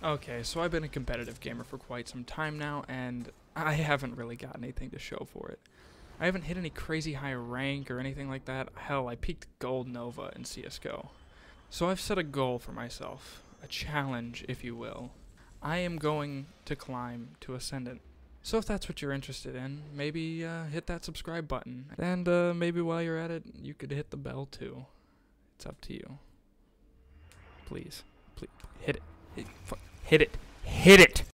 Okay, so I've been a competitive gamer for quite some time now, and I haven't really got anything to show for it. I haven't hit any crazy high rank or anything like that. Hell, I peaked Gold Nova in CSGO. So I've set a goal for myself, a challenge, if you will. I am going to climb to Ascendant. So if that's what you're interested in, maybe hit that subscribe button. And maybe while you're at it, you could hit the bell too. It's up to you. Please. Please. Hit it. Hit it. Hit it!